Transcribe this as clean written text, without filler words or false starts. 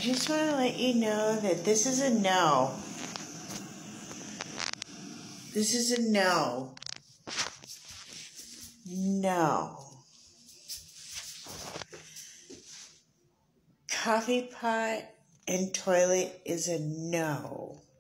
just want to let you know that this is a no. This is a no. No. Coffee pot and toilet is a no.